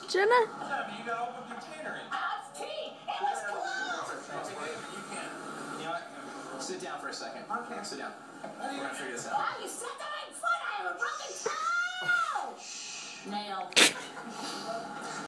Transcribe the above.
Jenna? You got open container. It's tea. It was closed. You can't. You know what? Sit down for a second. Okay. Sit down. We're gonna figure this out. Why you stepped on my foot? I have a broken toe. Nail.